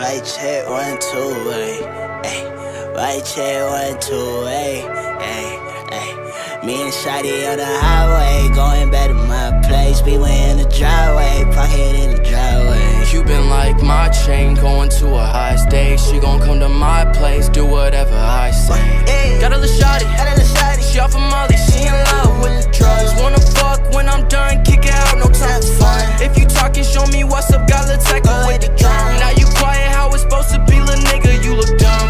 White check 1, 2, ayy. White check 1, 2, ayy. Me and Shawty on the highway, going back to my place. We went in the driveway, pocket in the driveway. Cuban like my chain, going to a high stage. She gon' come to my place, do whatever I say. Got a little shawty, she off of Molly, she in love with the drugs. Wanna fuck when I'm done, kick it out, no time for fun. If you talking, show me what's up, got little tech with the drum. Now you quiet, how it's supposed to be, little nigga, you look dumb.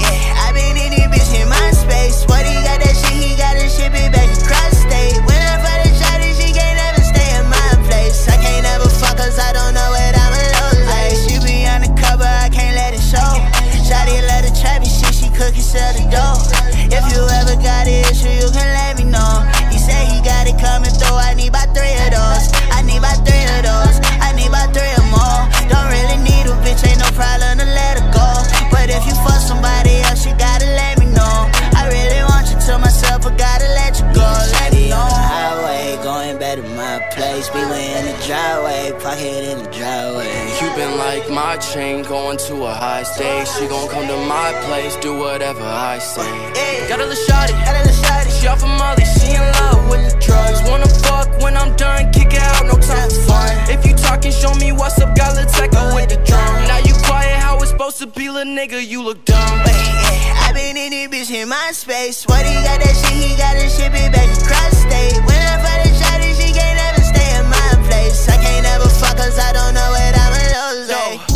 I been in this bitch in my space. What he got that shit, he got to ship it back across state. When I find a shawty, she can't ever stay in my place. I can't ever fuck cause I don't know what I'm alone. Like, she be undercover, I can't let it show. Shawty love the trap and shit, she cook and sell the dough. If you ever got an issue, you can let me know. He said he got it coming through, I need about 3 of those. I need about 3 of those, I need about 3 or more. Don't really need a bitch, ain't no problem to let her go. But if you fuck somebody else, you gotta let me know. I really want you to myself, but gotta let you go. Let me know. On the highway, going back to my place. We went in the driveway, pocket in the driveway. Cuban like my chain, going to a high stage. She gon' come to my place, do whatever I say. Got a little shawty, she off of Molly, she in love with the drugs. Wanna fuck when I'm done, kick it out, no time for fun. If you talking, show me what's up, got little tech with the drum. Now you quiet, how it's supposed to be, little nigga, you look dumb. I been in this bitch in my space. What he got that shit, he got to ship it back across state. When I find a shawty, she can't ever stay in my place. I can't ever fuck cause I don't know what I'm alone.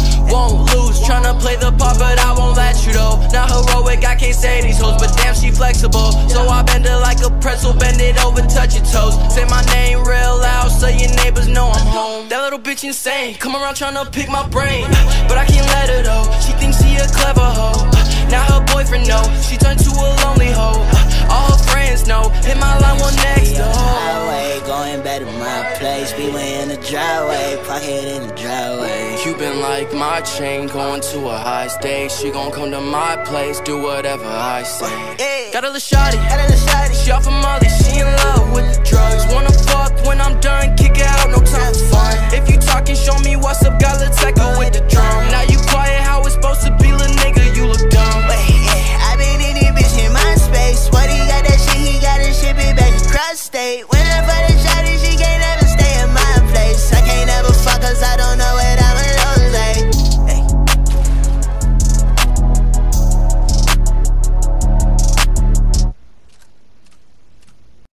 Won't lose, tryna play the part, but I won't let you though. Not heroic, I can't say these hoes, but damn, she flexible. So I bend it like a pretzel, bend it over, touch your toes. Say my name real loud, so your neighbors know I'm home. That little bitch insane, come around tryna pick my brain, but I can't let her though. She thinks she a clever hoe. Now her boyfriend know, she turned to a lonely hoe. All her friends know, hit my line one next door. Highway, going back to my place. We went in the driveway, pocket in the driveway. Cuban like my chain, going to a high stage. She gon' come to my place, do whatever I say. Got a little shawty, she off of Molly, she in love with the drugs. Wanna fuck when I'm done, kick it out, no time for fun. If you talking, show me what's up, got little tech with the drum. Now you quiet, how it's supposed to be, little nigga, you look dumb. I been in this bitch in my space. What he got that shit, he got to ship it back across state.